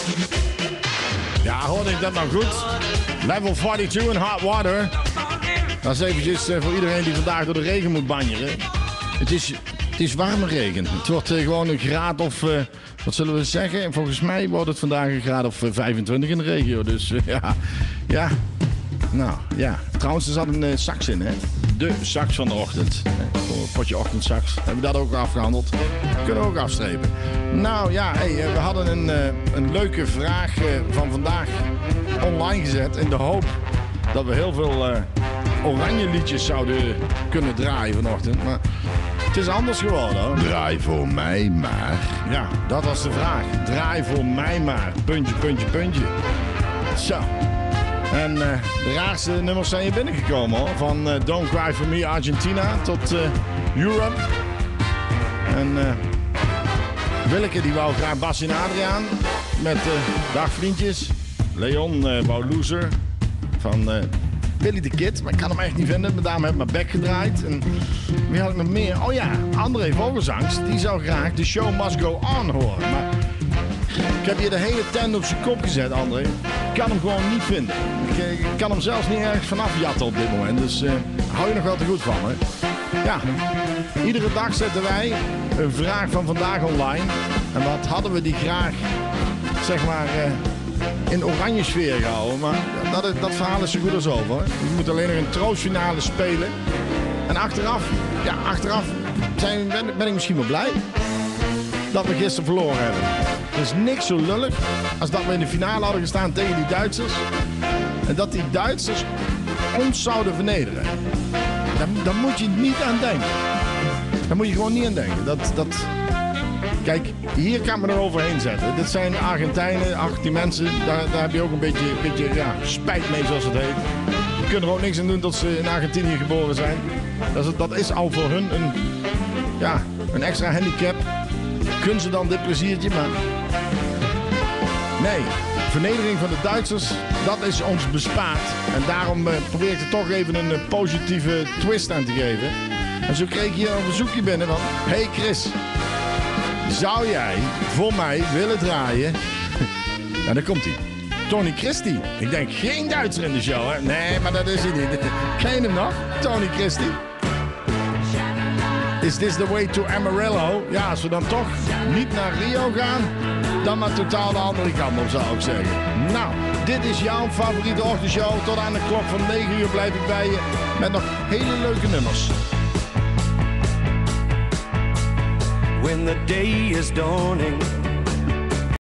Ja, hoorde ik dat nou goed? Level 42 in Hot Water. Dat is eventjes voor iedereen die vandaag door de regen moet banjeren. Het is warme regen. Het wordt gewoon een graad of... wat zullen we zeggen? Volgens mij wordt het vandaag een graad of 25 in de regio. Dus ja. Nou, ja. Trouwens, er zat een sax in, hè. De sax van de ochtend. Voor een potje ochtendsax. Hebben we dat ook afgehandeld. Kunnen we ook afstrepen. Nou ja, we hadden een leuke vraag van vandaag online gezet. In de hoop dat we heel veel oranje liedjes zouden kunnen draaien vanochtend. Maar het is anders geworden, hoor. Draai voor mij maar. Ja, dat was de vraag. Draai voor mij maar. Puntje, puntje, puntje. Zo. En de raarste nummers zijn hier binnengekomen, hoor. Van Don't Cry For Me, Argentina, tot Europe. En Willeke die wou graag Bas en Adriaan. Met Dag Vriendjes. Leon wou Loser. Van Billy the Kid. Maar ik kan hem echt niet vinden. Daarom heb ik mijn bek gedraaid. En wie had ik nog meer? Oh ja, André Vogelzangs. Die zou graag The Show Must Go On horen. Maar ik heb hier de hele tent op zijn kop gezet, André. Ik kan hem gewoon niet vinden. Ik kan hem zelfs niet ergens vanaf jatten op dit moment. Dus hou je nog wel te goed van, hè? Ja, iedere dag zetten wij een vraag van vandaag online. En wat hadden we die graag, zeg maar, in oranje sfeer gehouden. Maar dat verhaal is zo goed als over. Je moet alleen nog een troostfinale spelen. En achteraf ben ik misschien wel blij dat we gisteren verloren hebben. Er is niks zo lullig als dat we in de finale hadden gestaan tegen die Duitsers. En dat die Duitsers ons zouden vernederen. Daar moet je niet aan denken. Daar moet je gewoon niet aan denken. Kijk, hier kan me er overheen zetten. Dit zijn Argentijnen, die mensen, daar heb je ook een beetje spijt mee, zoals het heet. Die kunnen er ook niks aan doen dat ze in Argentinië geboren zijn. Dat is al voor hun een extra handicap. Kunnen ze dan dit pleziertje, maar... Nee, vernedering van de Duitsers, dat is ons bespaard. En daarom probeer ik er toch even een positieve twist aan te geven. En zo kreeg ik hier een verzoekje binnen van... Hey Chris, zou jij voor mij willen draaien? En daar komt hij. Tony Christie. Ik denk geen Duitser in de show, hè? Nee, maar dat is hij niet. Ken je hem nog? Tony Christie. Is this the way to Amarillo? Ja, als we dan toch niet naar Rio gaan, dan maar totaal de andere kant op, zou ik zeggen. Nou, dit is jouw favoriete ochtendshow. Tot aan de klok van 9 uur blijf ik bij je met nog hele leuke nummers. When the day is dawning